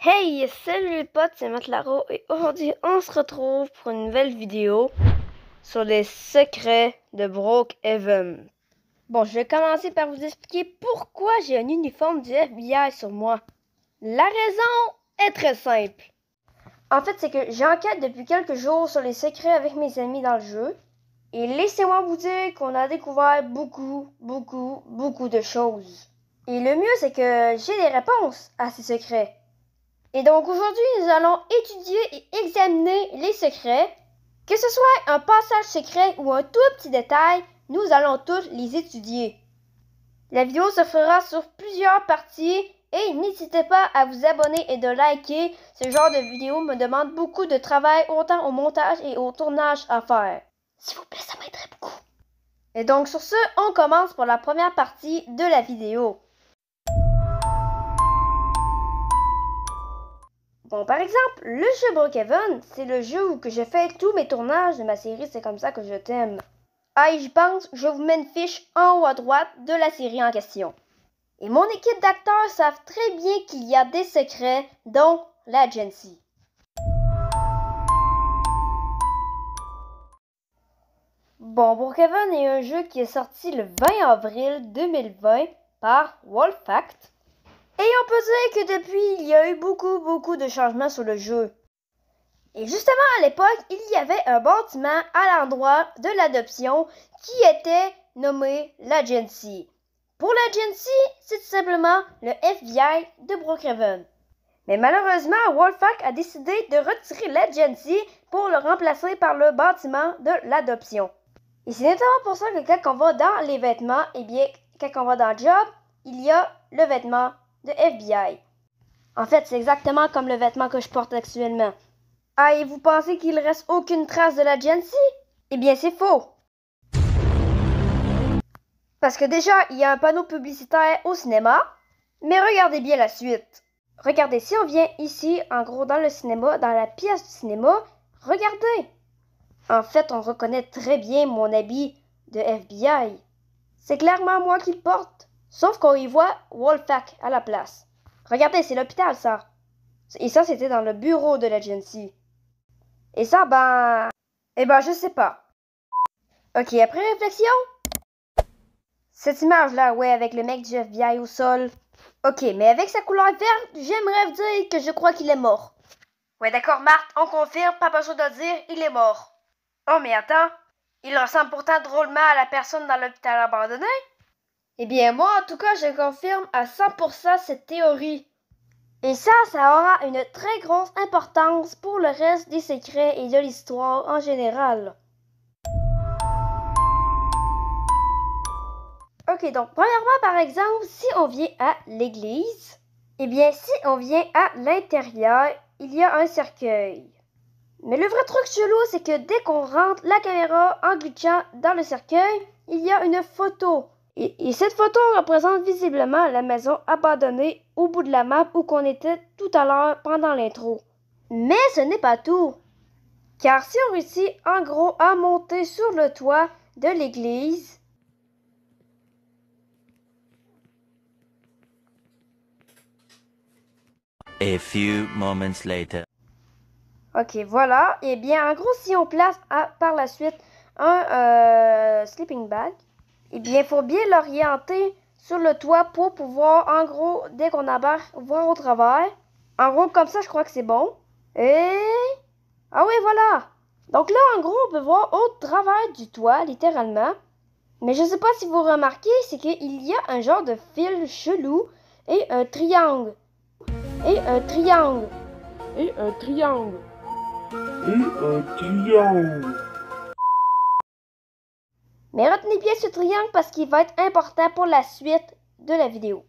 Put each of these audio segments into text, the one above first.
Hey, salut les potes, c'est Matlaro et aujourd'hui on se retrouve pour une nouvelle vidéo sur les secrets de Brookhaven. Bon, je vais commencer par vous expliquer pourquoi j'ai un uniforme du FBI sur moi. La raison est très simple. En fait, c'est que j'enquête depuis quelques jours sur les secrets avec mes amis dans le jeu. Et laissez-moi vous dire qu'on a découvert beaucoup de choses. Et le mieux, c'est que j'ai des réponses à ces secrets. Et donc aujourd'hui, nous allons étudier et examiner les secrets. Que ce soit un passage secret ou un tout petit détail, nous allons tous les étudier. La vidéo se fera sur plusieurs parties et n'hésitez pas à vous abonner et de liker. Ce genre de vidéo me demande beaucoup de travail, autant au montage et au tournage à faire. S'il vous plaît, ça m'aiderait beaucoup. Et donc sur ce, on commence pour la première partie de la vidéo. Bon, par exemple, le jeu Brookhaven, c'est le jeu où que je fais tous mes tournages de ma série C'est comme ça que je t'aime. Ah, et je pense, je vous mets une fiche en haut à droite de la série en question. Et mon équipe d'acteurs savent très bien qu'il y a des secrets, dont l'Agency. Bon, Brookhaven est un jeu qui est sorti le 20 avril 2020 par Wolfact. Et on peut dire que depuis, il y a eu beaucoup de changements sur le jeu. Et justement, à l'époque, il y avait un bâtiment à l'endroit de l'adoption qui était nommé l'Agency. Pour l'Agency, c'est tout simplement le FBI de Brookhaven. Mais malheureusement, Wolfact a décidé de retirer l'Agency pour le remplacer par le bâtiment de l'adoption. Et c'est notamment pour ça que quand on va dans les vêtements, eh bien, quand on va dans le job, il y a le vêtement de FBI. En fait, c'est exactement comme le vêtement que je porte actuellement. Ah, et vous pensez qu'il reste aucune trace de l'Agency? Eh bien, c'est faux. Parce que déjà, il y a un panneau publicitaire au cinéma, mais regardez bien la suite. Regardez, si on vient ici, en gros, dans le cinéma, dans la pièce du cinéma, regardez. En fait, on reconnaît très bien mon habit de FBI. C'est clairement moi qui le porte. Sauf qu'on y voit Wolfact à la place. Regardez, c'est l'hôpital, ça. Et ça, c'était dans le bureau de l'Agency. Et ça, je sais pas. Ok, après réflexion. Cette image-là, ouais, avec le mec du FBI au sol. Ok, mais avec sa couleur verte, j'aimerais dire que je crois qu'il est mort. Ouais, d'accord, Marthe, on confirme, pas besoin de le dire, il est mort. Oh, mais attends, il ressemble pourtant drôlement à la personne dans l'hôpital abandonné. Eh bien, moi, en tout cas, je confirme à 100% cette théorie. Et ça aura une très grosse importance pour le reste des secrets et de l'histoire en général. Ok, donc, premièrement, par exemple, si on vient à l'église, eh bien, si on vient à l'intérieur, il y a un cercueil. Mais le vrai truc chelou, c'est que dès qu'on rentre la caméra en glitchant dans le cercueil, il y a une photo. Et cette photo représente visiblement la maison abandonnée au bout de la map où qu'on était tout à l'heure pendant l'intro. Mais ce n'est pas tout. Car si on réussit en gros à monter sur le toit de l'église, A few moments later. ok, voilà. Et bien, en gros, si on place par la suite un sleeping bag, eh bien, il faut bien l'orienter sur le toit pour pouvoir, en gros, dès qu'on embarque, voir au travers. En gros, comme ça, je crois que c'est bon. Et... ah oui, voilà. Donc là, en gros, on peut voir au travers du toit, littéralement. Mais je sais pas si vous remarquez, c'est qu'il y a un genre de fil chelou et un triangle. Et un triangle. Et un triangle. Et un triangle. Mais retenez bien ce triangle parce qu'il va être important pour la suite de la vidéo.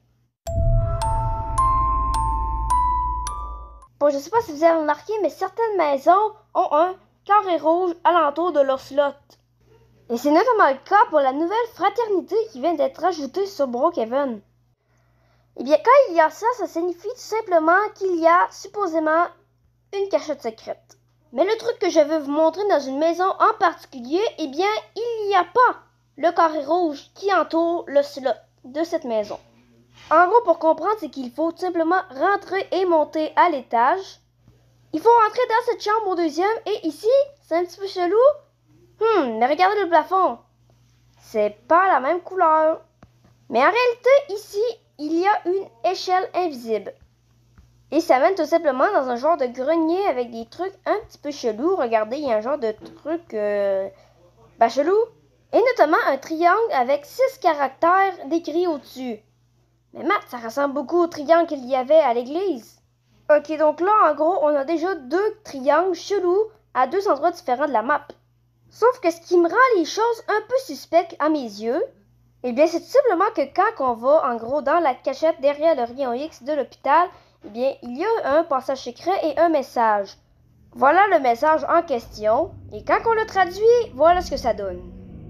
Bon, je sais pas si vous avez remarqué, mais certaines maisons ont un carré rouge alentour de leur slot. Et c'est notamment le cas pour la nouvelle fraternité qui vient d'être ajoutée sur Brookhaven. Eh bien, quand il y a ça, ça signifie tout simplement qu'il y a supposément une cachette secrète. Mais le truc que je veux vous montrer dans une maison en particulier, eh bien, il n'y a pas le carré rouge qui entoure le slot de cette maison. En gros, pour comprendre, c'est qu'il faut tout simplement rentrer et monter à l'étage. Il faut rentrer dans cette chambre au deuxième. Et ici, c'est un petit peu chelou. Mais regardez le plafond. C'est pas la même couleur. Mais en réalité, ici, il y a une échelle invisible. Et ça mène tout simplement dans un genre de grenier avec des trucs un petit peu chelous. Regardez, il y a un genre de truc chelou. Et notamment un triangle avec 6 caractères décrits au-dessus. Mais Matt, ça ressemble beaucoup au triangle qu'il y avait à l'église. Ok, donc là, en gros, on a déjà 2 triangles chelous à 2 endroits différents de la map. Sauf que ce qui me rend les choses un peu suspectes à mes yeux, eh bien, c'est tout simplement que quand on va, en gros, dans la cachette derrière le rayon X de l'hôpital, eh bien, il y a un passage secret et un message. Voilà le message en question, et quand on le traduit, voilà ce que ça donne.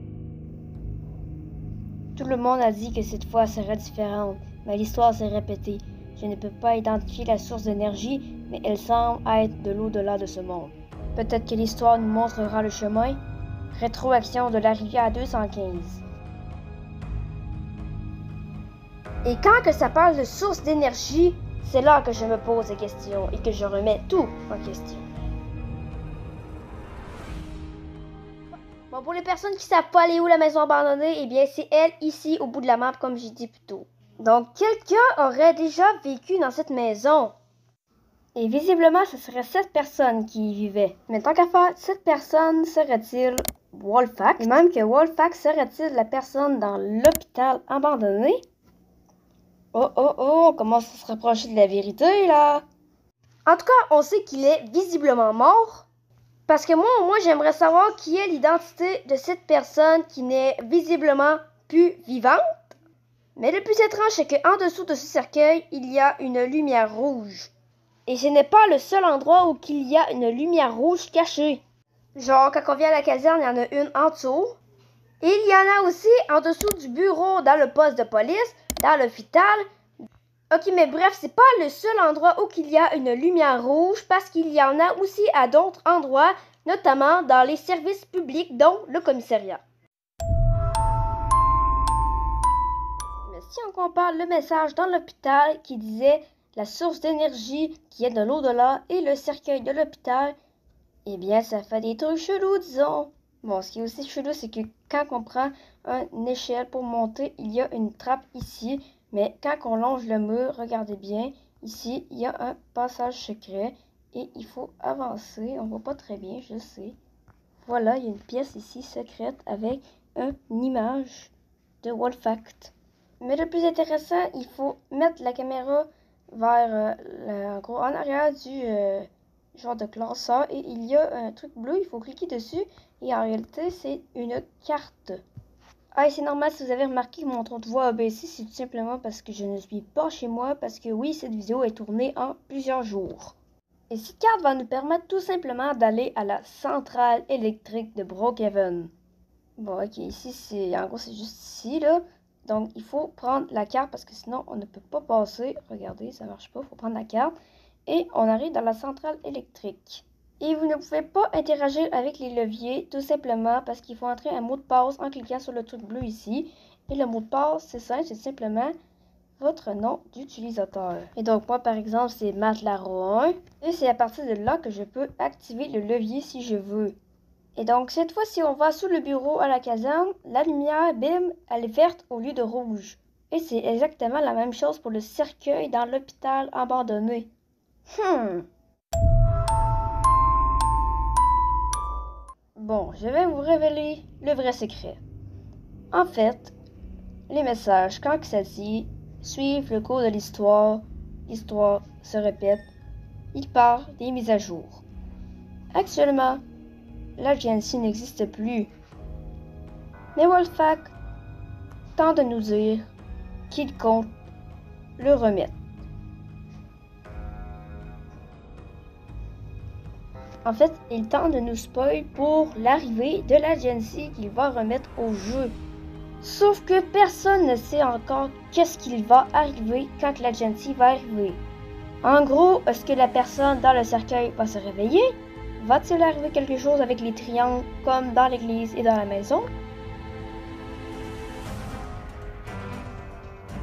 Tout le monde a dit que cette fois serait différente, mais l'histoire s'est répétée. Je ne peux pas identifier la source d'énergie, mais elle semble être de l'au-delà de ce monde. Peut-être que l'histoire nous montrera le chemin. Rétroaction de la rivière 215. Et quand que ça parle de source d'énergie, c'est là que je me pose des questions et que je remets tout en question. Bon, pour les personnes qui savent pas aller où la maison abandonnée, eh bien c'est elle ici au bout de la map comme j'ai dit plus tôt. Donc quelqu'un aurait déjà vécu dans cette maison. Et visiblement ce serait cette personne qui y vivait. Mais tant qu'à faire, cette personne serait-il Wolfax? Et même que Wolfax serait-il la personne dans l'hôpital abandonné? Oh, on commence à se rapprocher de la vérité, là. En tout cas, on sait qu'il est visiblement mort. Parce que moi, j'aimerais savoir qui est l'identité de cette personne qui n'est visiblement plus vivante. Mais le plus étrange, c'est qu'en dessous de ce cercueil, il y a une lumière rouge. Et ce n'est pas le seul endroit où il y a une lumière rouge cachée. Genre, quand on vient à la caserne, il y en a une en dessous. Et il y en a aussi en dessous du bureau, dans le poste de police, dans l'hôpital. Ok, mais bref, c'est pas le seul endroit où il y a une lumière rouge, parce qu'il y en a aussi à d'autres endroits, notamment dans les services publics, dont le commissariat. Mais si on compare le message dans l'hôpital qui disait la source d'énergie qui est de l'au-delà et le cercueil de l'hôpital, eh bien, ça fait des trucs chelous, disons. Bon, ce qui est aussi chelou, c'est que quand on prend une échelle pour monter, il y a une trappe ici. Mais quand on longe le mur, regardez bien, ici, il y a un passage secret. Et il faut avancer. On voit pas très bien, je sais. Voilà, il y a une pièce ici secrète avec une image de Wolfax. Mais le plus intéressant, il faut mettre la caméra vers, en gros, en arrière du genre de classeur. Et il y a un truc bleu, il faut cliquer dessus. Et en réalité, c'est une carte. Ah, et c'est normal si vous avez remarqué que mon ton de voix a baissé, c'est tout simplement parce que je ne suis pas chez moi, parce que oui, cette vidéo est tournée en plusieurs jours. Et cette carte va nous permettre tout simplement d'aller à la centrale électrique de Brookhaven. Bon, ok, ici, en gros, c'est juste ici, là. Donc, il faut prendre la carte parce que sinon, on ne peut pas passer. Regardez, ça marche pas, il faut prendre la carte. Et on arrive dans la centrale électrique. Et vous ne pouvez pas interagir avec les leviers, tout simplement parce qu'il faut entrer un mot de passe en cliquant sur le truc bleu ici. Et le mot de passe, c'est simple, c'est simplement votre nom d'utilisateur. Et donc, moi, par exemple, c'est Matlaro1. Et c'est à partir de là que je peux activer le levier si je veux. Et donc, cette fois, si on va sous le bureau à la caserne, la lumière, bim, elle est verte au lieu de rouge. Et c'est exactement la même chose pour le cercueil dans l'hôpital abandonné. Bon, je vais vous révéler le vrai secret. En fait, les messages, quand ça dit « Suivre le cours de l'histoire se répète », il part des mises à jour. Actuellement, la GNC n'existe plus. Mais Wolfax tente de nous dire qu'il compte le remettre. En fait, il tente de nous spoil pour l'arrivée de la GNC qu'il va remettre au jeu. Sauf que personne ne sait encore qu'est-ce qu'il va arriver quand la GNC va arriver. En gros, est-ce que la personne dans le cercueil va se réveiller? Va-t-il arriver quelque chose avec les triangles comme dans l'église et dans la maison?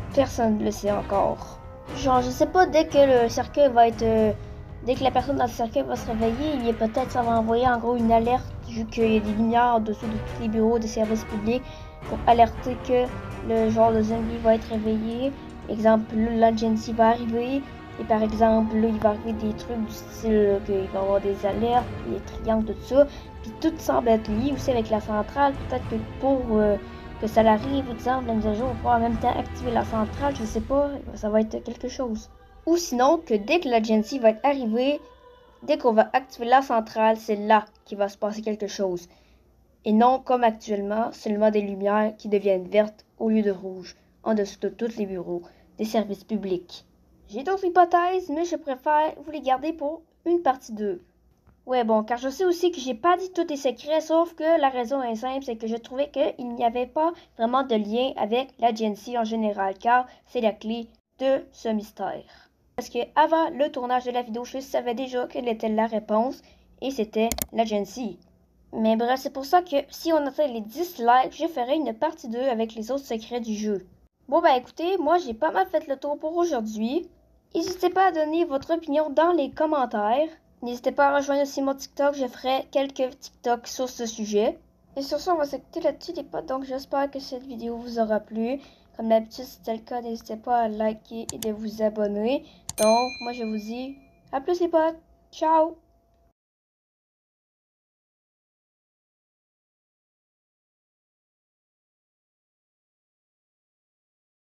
Personne ne le sait encore. Genre, je sais pas, dès que le cercueil va être... dès que la personne dans le cercueil va se réveiller, il y a peut-être, ça va envoyer en gros une alerte, vu qu'il y a des lumières en dessous de tous les bureaux de services publics, pour alerter que le genre de zombie va être réveillé. Exemple, là, l'agency va arriver. Et par exemple, là, il va arriver des trucs du style qu'il va y avoir des alertes, des triangles, tout ça. Puis tout semble être lié aussi avec la centrale. Peut-être que pour que ça l'arrive, exemple, la mise à jour, on va pouvoir en même temps activer la centrale, je sais pas, ça va être quelque chose. Ou sinon, que dès que l'agency va être arrivée, dès qu'on va activer la centrale, c'est là qu'il va se passer quelque chose. Et non comme actuellement, seulement des lumières qui deviennent vertes au lieu de rouge, en dessous de tous les bureaux des services publics. J'ai d'autres hypothèses, mais je préfère vous les garder pour une partie 2. Ouais, bon, car je sais aussi que j'ai pas dit tous les secrets, sauf que la raison est simple, c'est que je trouvais qu'il n'y avait pas vraiment de lien avec l'agency en général, car c'est la clé de ce mystère. Parce que avant le tournage de la vidéo, je savais déjà quelle était la réponse, et c'était l'agency. Mais bref, c'est pour ça que si on atteint les 10 likes, je ferai une partie 2 avec les autres secrets du jeu. Bon ben écoutez, moi j'ai pas mal fait le tour pour aujourd'hui. N'hésitez pas à donner votre opinion dans les commentaires. N'hésitez pas à rejoindre aussi mon TikTok, je ferai quelques TikTok sur ce sujet. Et sur ce, on va s'écouter là-dessus les potes, donc j'espère que cette vidéo vous aura plu. Comme d'habitude, si c'était le cas, n'hésitez pas à liker et de vous abonner. Donc, moi je vous dis à plus les potes, ciao!